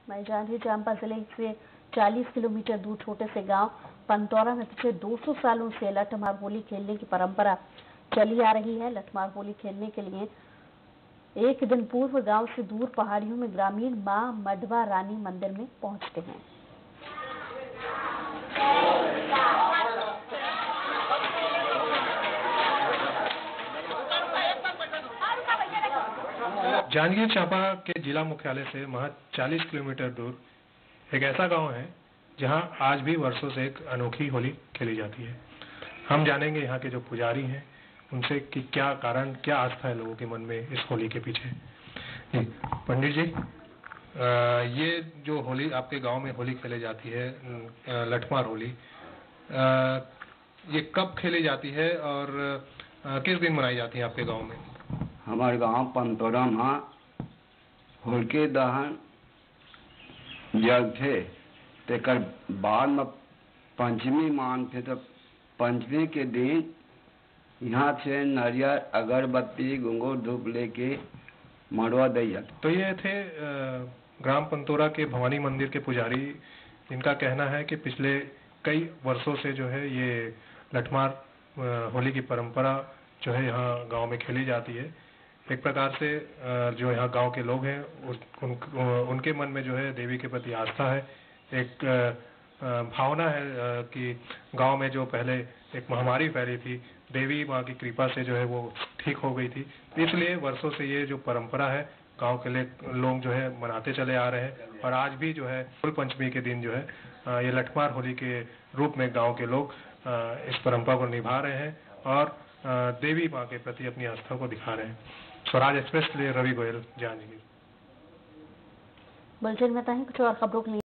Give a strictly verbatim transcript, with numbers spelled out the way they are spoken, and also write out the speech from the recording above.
मैं जांजगीर चांपा जिले से चालीस किलोमीटर दूर छोटे से गांव पंतौरा में पिछले दो सौ सालों से लठमार होली खेलने की परंपरा चली आ रही है। लठमार होली खेलने के लिए एक दिन पूर्व गांव से दूर पहाड़ियों में ग्रामीण मां मडवा रानी मंदिर में पहुंचते हैं। जांजगीर चांपा के जिला मुख्यालय से महज चालीस किलोमीटर दूर एक ऐसा गांव है जहां आज भी वर्षों से एक अनोखी होली खेली जाती है। हम जानेंगे यहाँ के जो पुजारी हैं उनसे कि क्या कारण, क्या आस्था है लोगों के मन में इस होली के पीछे। जी पंडित जी, आ, ये जो होली आपके गांव में होली खेली जाती है, लठमार होली, आ, ये कब खेली जाती है और आ, किस दिन मनाई जाती है आपके गांव में? हमारे गांव पंतौरा में होलिके दहन जग थे, तेकर बाद में पंचमी मान थे। तो पंचमी के दिन यहाँ से नारियल अगरबत्ती गुंगूर धूप लेके मड़वा दैया। तो ये थे ग्राम पंतौरा के भवानी मंदिर के पुजारी, जिनका कहना है कि पिछले कई वर्षों से जो है ये लठमार होली की परंपरा जो है यहाँ गांव में खेली जाती है। एक प्रकार से जो यहाँ गांव के लोग हैं उस उन, उनके मन में जो है देवी के प्रति आस्था है, एक भावना है कि गांव में जो पहले एक महामारी फैली थी, देवी माँ की कृपा से जो है वो ठीक हो गई थी। इसलिए वर्षों से ये जो परंपरा है गांव के लोग जो है मनाते चले आ रहे हैं और आज भी जो है फुल पंचमी के दिन जो है ये लठमार होली के रूप में गाँव के लोग इस परंपरा को निभा रहे हैं और देवी माँ के प्रति अपनी आस्था को दिखा रहे हैं। स्वराज एक्सप्रेस के लिए रवि गोयल, जांजगीर। बुलेटिन में बताएं कुछ और खबरों के लिए।